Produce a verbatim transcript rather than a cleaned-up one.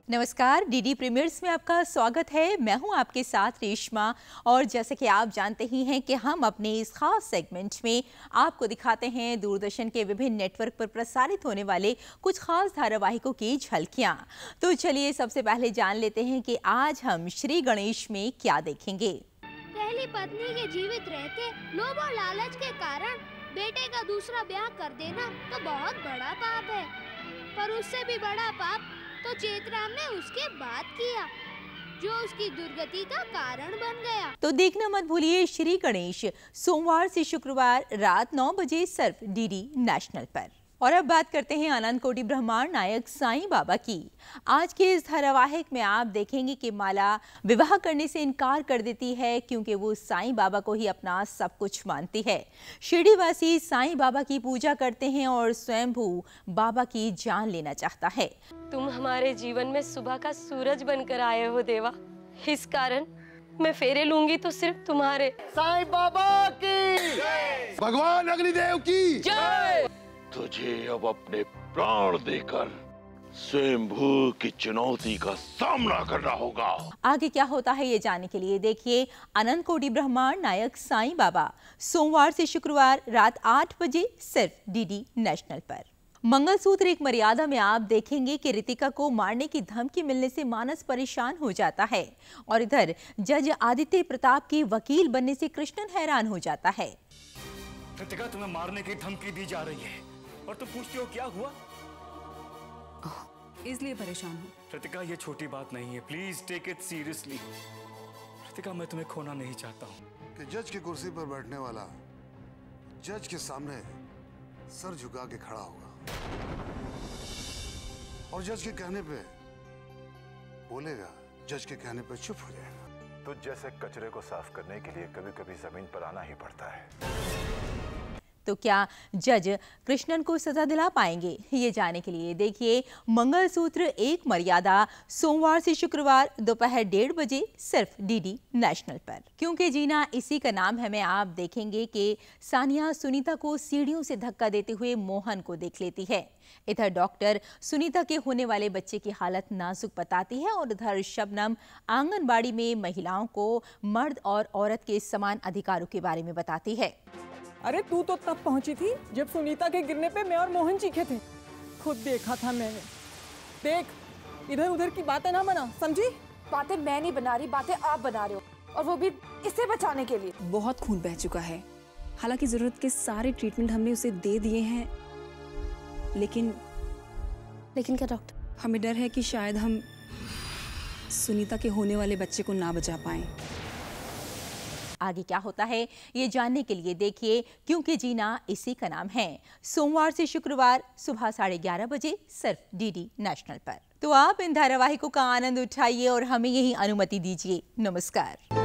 नमस्कार, DD premiers में आपका स्वागत है। मैं हूं आपके साथ रेशमा और जैसे कि आप जानते ही हैं कि हम अपने इस खास सेगमेंट में आपको दिखाते हैं दूरदर्शन के विभिन्न नेटवर्क पर प्रसारित होने वाले कुछ खास धारावाहिकों की झलकियां। तो चलिए सबसे पहले जान लेते हैं कि आज हम श्री गणेश में क्या देखेंगे। पहली पत्नी के जीवित रहते लोभ और लालच के कारण बेटे का दूसरा ब्याह कर देना तो बहुत बड़ा पाप है, पर उससे भी बड़ा पाप तो चेतराम ने उसके बाद किया, जो उसकी दुर्गति का कारण बन गया। तो देखना मत भूलिए श्री गणेश, सोमवार से शुक्रवार रात नौ बजे सिर्फ डीडी नेशनल पर। और अब बात करते हैं अनंत कोटि ब्रह्मांड नायक साईं बाबा की। आज के इस धारावाहिक में आप देखेंगे कि माला विवाह करने से इनकार कर देती है क्योंकि वो साईं बाबा को ही अपना सब कुछ मानती है। शिरडीवासी साईं बाबा की पूजा करते हैं और स्वयंभू बाबा की जान लेना चाहता है। तुम हमारे जीवन में सुबह का सूरज बनकर आए हो देवा, इस कारण मैं फेरे लूंगी तो सिर्फ तुम्हारे। साईं बाबा की, भगवान अग्निदेव की जय। तुझे अब अपने प्राण देकर स्वयंभू की चुनौती का सामना करना होगा। आगे क्या होता है ये जानने के लिए देखिए अनंत कोटि ब्रह्मांड नायक साईं बाबा, सोमवार से शुक्रवार रात आठ बजे सिर्फ डीडी नेशनल पर। मंगलसूत्र एक मर्यादा में आप देखेंगे कि रितिका को मारने की धमकी मिलने से मानस परेशान हो जाता है और इधर जज आदित्य प्रताप की वकील बनने से कृष्णन हैरान हो जाता है। रितिका, तुम्हें मारने की धमकी दी जा रही है और तुम पूछते हो क्या हुआ? इसलिए परेशान हूँ। रितिका, ये छोटी बात नहीं है, please take it seriously. Ritika, मैं तुम्हें खोना नहीं चाहता हूँ। कि जज की कुर्सी पर बैठने वाला जज के सामने सर झुका के खड़ा होगा और जज के कहने पे बोलेगा, जज के कहने पे चुप हो जाएगा। तो जैसे कचरे को साफ करने के लिए कभी कभी जमीन पर आना ही पड़ता है। तो क्या जज कृष्णन को सजा दिला पाएंगे, ये जानने के लिए देखिए मंगलसूत्र एक मर्यादा, सोमवार से शुक्रवार दोपहर डेढ़ बजे सिर्फ डीडी नेशनल पर। क्योंकि जीना इसी का नाम है में आप देखेंगे कि सानिया सुनीता को सीढ़ियों से धक्का देते हुए मोहन को देख लेती है। इधर डॉक्टर सुनीता के होने वाले बच्चे की हालत नाजुक बताती है और इधर शबनम आंगनबाड़ी में महिलाओं को मर्द और औरत के समान अधिकारों के बारे में बताती है। अरे तू तो तब पहुंची थी जब सुनीता के गिरने पे मैं और मोहन चीखे थे, खुद देखा था मैंने। देख, इधर उधर की बातें ना बना, समझी? बातें मैं नहीं बना रही, बातें आप बना रहे हो, और वो भी इसे बचाने के लिए। बहुत खून बह चुका है, हालांकि जरूरत के सारे ट्रीटमेंट हमने उसे दे दिए हैं, लेकिन लेकिन क्या डॉक्टर? हमें डर है कि शायद हम सुनीता के होने वाले बच्चे को ना बचा पाएं। आगे क्या होता है ये जानने के लिए देखिए क्योंकि जीना इसी का नाम है, सोमवार से शुक्रवार सुबह साढ़े ग्यारह बजे सिर्फ डीडी नेशनल पर। तो आप इन धारावाहिकों का आनंद उठाइए और हमें यही अनुमति दीजिए। नमस्कार।